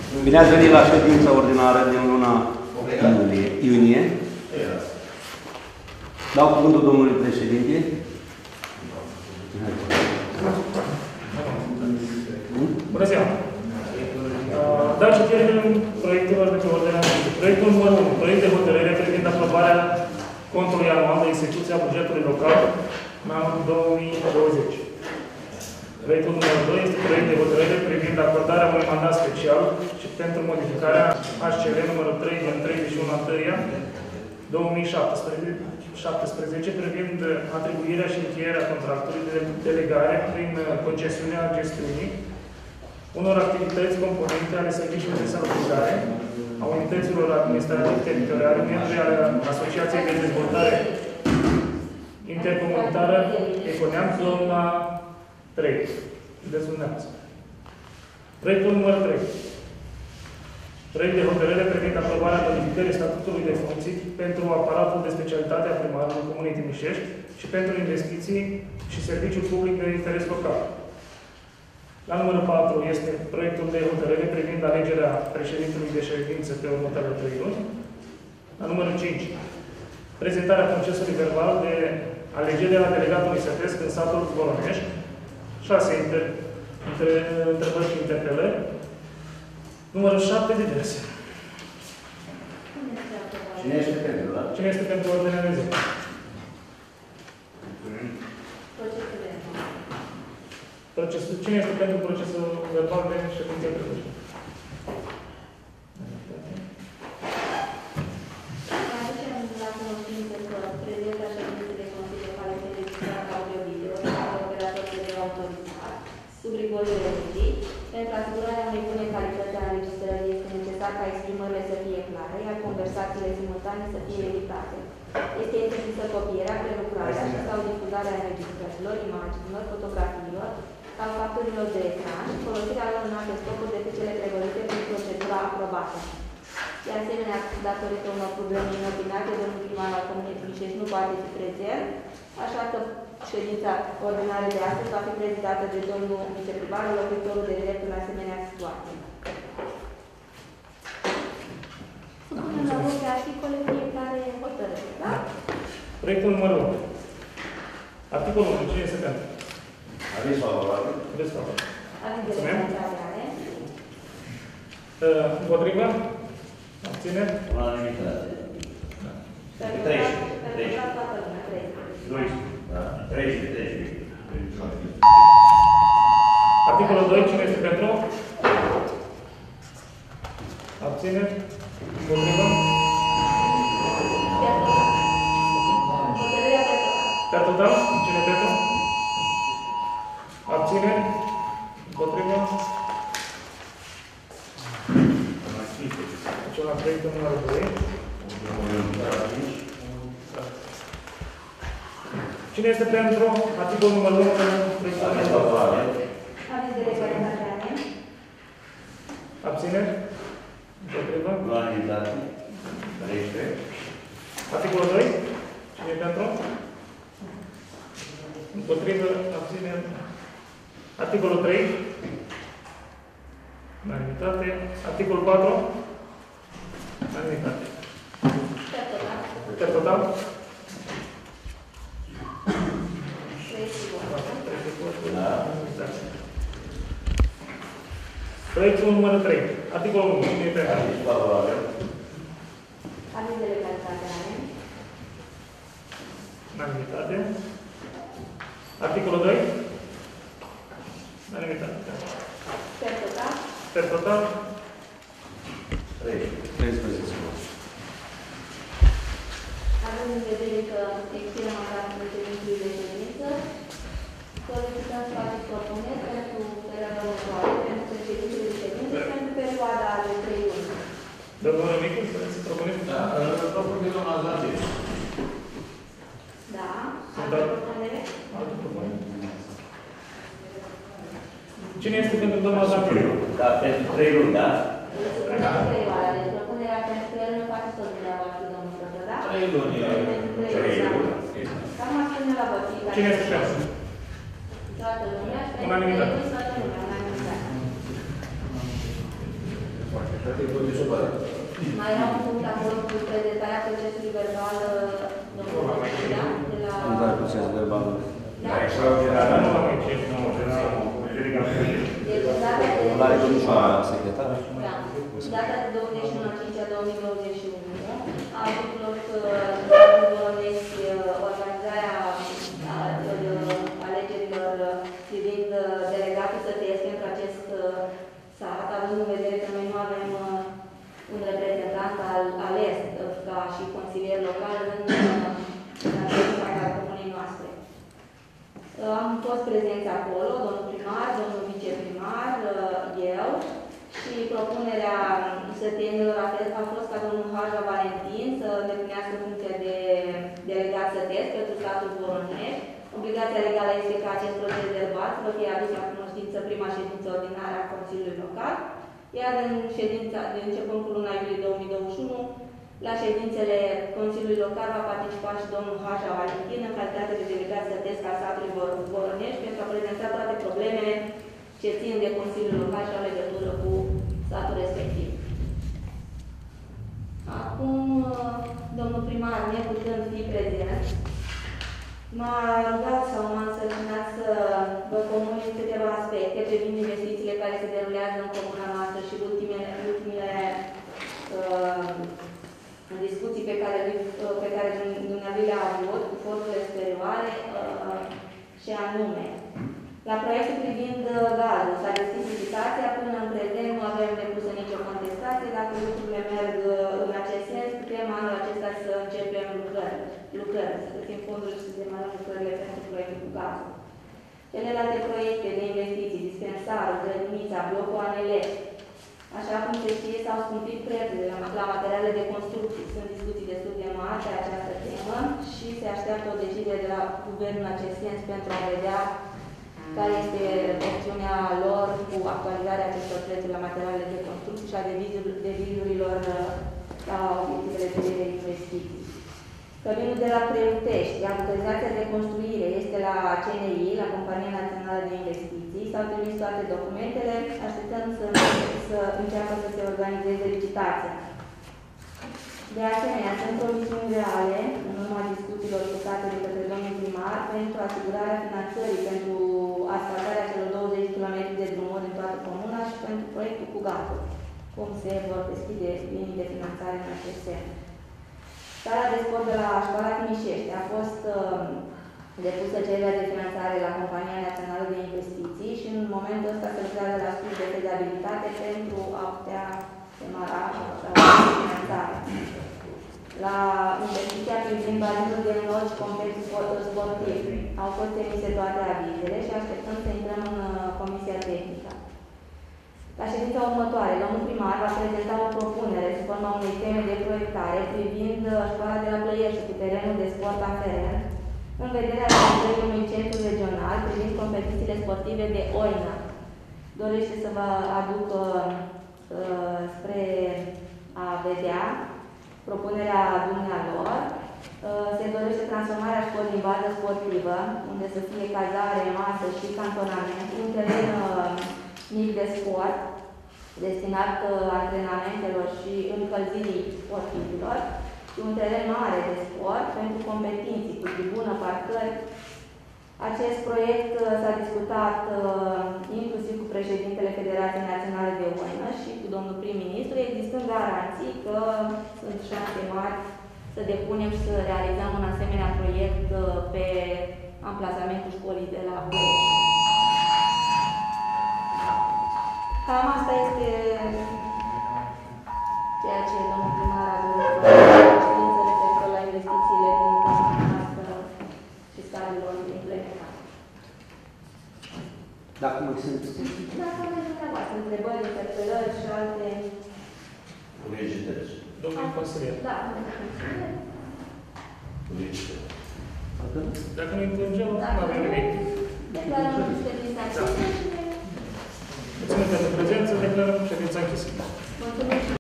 Bine ați venit la ședința ordinară din luna iunie. Dau cuvântul domnului președinte. Bună ziua! Dau citire proiectelor de pe ordinea de zi. Proiectul numărul 1. Proiect de hotărâre privind aprobarea contului anual de execuție a bugetului local în anul 2020. Proiectul numărul 2 este proiect de hotărâre privind acordarea unui mandat special și pentru modificarea HCL numărul 3 din 31 Antăria 2017 privind atribuirea și încheierea contractului de delegare prin concesiunea gestiunii unor activități componente ale serviciului de salubrizare a unităților administrative teritoriale, membri ale Asociației de Dezvoltare Intercomunitară Econeam, zona 3, județul Neamț. Proiectul numărul 3. Proiect de hotărâre privind aprobarea modificării statutului de funcții pentru aparatul de specialitate a primarului Comunei Timișești și pentru investiții și serviciul public de interes local. La numărul 4 este proiectul de hotărâre privind alegerea președintelui de ședință pe următoarele 3 luni. La numărul 5, prezentarea procesului verbal de alegere a delegatului sătesc în satul Zboronești. 6 întrebări și interpelări. Numărul 7, diverse. Cine este pentru, da? Cine este pentru ordinea de zi? Cine este pentru procesul verbal de ședință prevăzută? Aducem la cunoștință că prezența ședinței de Consiliu locale este registrată audio-video de operatorul de autorizat sub rigorul legii. Pentru asigurarea unei bune calități a înregistrării este necesar ca exprimările să fie clare, iar conversațiile simultane să fie evitate. Este interzisă copierea, prelucrarea sau difuzarea înregistrărilor, imaginilor, fotografiilor sau capturilor de ecran și folosirea lor în alte scopuri decât cele prevăzute prin procedura aprobată. De asemenea, datorită unor probleme inopinate, domnul primar al Comunei Timișești nu poate fi prezent, așa că ședința ordinară de astăzi va fi prezidată de domnul viceprimar, locuitorul de drept în asemenea situație. Până la voce articole, fiecare hotărâre, da? Proiectul numărul 1. Articolul 1. Cine este pentru? Aviz favorabil. Aveți favorabil. Avem de legalitate. Împotrivă? Abțineri? Unanimitate. 13. Articolul 2. Cine este pentru? Abțineri? Împotrivă? Per total? Cine pentru? Abțineri? Împotrivă? Deci la proiectul numărul 2. Cine este pentru articolul numărul 1? Aveți de legalitate. Abțineri? Împotrivă? Unanimitate. 13. Articolul 2. Cine e pentru? Împotrivă? Abțineri? Articolul 3. Unanimitate. Articolul 4. Unanimitate. Per total? Proiectul numărul 3. Articolul 1. Cine e pentru? Aviz favorabil. Aveți de legalitate. Unanimitate. Articolul 2. Unanimitate. Per total. Per total? 13. Având în vedere că expiră mandatul președintelui de ședință, solicităm să faceți propuneri pentru perioada următoare, pentru președintele de ședință, pentru perioada de 3 luni. Domnul Rămicu, să propuneți? Da, propun de doamna Zandie. Da? Sunt Alte propunere? Alte propuneri? Cine este pentru doamna Zandie? Da, pentru 3 luni, da? Pentru 3 oare. Deci propunerea pentru el nu face tot dumneavoastră, domnul Prătă, da? 3 luni. Pentru 3 luni. Cam aș spune la vot. Cine este pentru? Toată lumea și pentru Unanimitate. 3 luni, toată lumea. Unanimitate. Mai era un punct acolo cu prezentarea procesului verbal, domnul Căciulea, de la... Prezentarea procesului verbal. Da? Dar nu am început, nu, era Deci, data de... La domnișoara secretară. Da. Data de 21/5/2021 a avut loc organizarea alegerilor privind delegatul sătesc pentru acest sat, având în vedere că noi nu avem un reprezentant ales ca și consilier local în acest comunei noastre. Am fost prezenți acolo, domnul primar, domnul viceprimar, eu, și propunerea sătenilor a fost ca domnul Haja Valentin să îndeplinească funcția de delegat sătesc pentru statul Voronești. Obligația legală este ca acest proces verbal să fie adus la cunoștință prima ședință ordinară a Consiliului Local, iar în ședința de începând cu luna iulie 2021, la ședințele Consiliului Local va participa și domnul Haja Valentin în calitate de delegat sătesc al statului Voronești pentru a prezenta toate problemele ce țin de Consiliul Local și au legătură cu statul respectiv. Acum, domnul primar, neputând fi prezent, m-a rugat sau m-a însărcinat să vă comunic câteva aspecte privind investițiile care se derulează în comuna noastră și ultimele discuții pe care dumneavoastră le-a avut cu forurile superioare și anume. La proiectul privind gazul s-a deschis licitația, până în prezent nu avem depusă nicio contestație. Dacă lucrurile merg în acest sens, putem anul acesta să începem lucrări, să găsim fonduri și să demarăm lucrările pentru proiectul cu gazul. Celelalte proiecte de investiții, dispensarul, grădinița, blocul ANL, așa cum se știe, s-au scumpit prețurile la materiale de construcții. Sunt discuții destul de mari pe această temă și se așteaptă o decizie de la guvern în acest sens pentru a vedea care este opțiunea lor cu actualizarea acestor prețuri la materialele de construcții și a devizurilor la obiectivele de investiții. Căminul de la Preutești, autorizația de construire este la CNI, la Compania Națională de Investiții. S-au trimis toate documentele, așteptăm să înceapă să se organizeze licitația. De asemenea, sunt promisiuni reale, în urma discuțiilor purtate de către domnul primar, pentru asigurarea finanțării pentru asfaltarea celor 20 km de drumuri în toată comuna și pentru proiectul cu gazul, cum se vor deschide linii de finanțare în acest sens. Sala de sport de la Școala Timișești a fost depusă cererea de finanțare la Compania Națională de Investiții și în momentul ăsta se lucrează la studiul de fezabilitate pentru a putea demara finanțarea. La investiția privind bazinul de înot și complexul sportiv au fost emise toate avizele și așteptăm să intrăm în Comisia Tehnică. La ședința următoare, domnul primar va prezenta o propunere sub forma unei teme de proiectare privind școala de la Plăiești cu terenul de sport aferent, în vederea realizării unui centru regional privind competițiile sportive de oină. Dorește să vă aduc spre a vedea propunerea dumnealor. Se dorește transformarea școlii în bază sportivă, unde să fie cazare, masă și cantonament, un teren mic de sport, destinat antrenamentelor și încălzirii sportivilor, și un teren mare de sport pentru competiții, cu tribună, parcări. Acest proiect s-a discutat inclusiv cu președintele Federației Naționale de Oină și cu domnul prim-ministru, existând garanții că sunt șanse mari să depunem și să realizăm un asemenea proiect pe amplasamentul școlii de la Plăiești. Cam asta este ceea ce domnul primar a dorit știință referitor la investițiile din comuna noastră și stadiilor de implementare. Dacă mai sunt... Dacă aveți dumneavoastră întrebări, interpelări și alte... Publicități. Domnul consilier. Da, domnul consilier. Publicități. Dacă nu înțelegem, nu avem nimic. Declarăm ședința închisă și... Mulțumim pentru prezență, declarăm ședința închisă. Mulțumesc.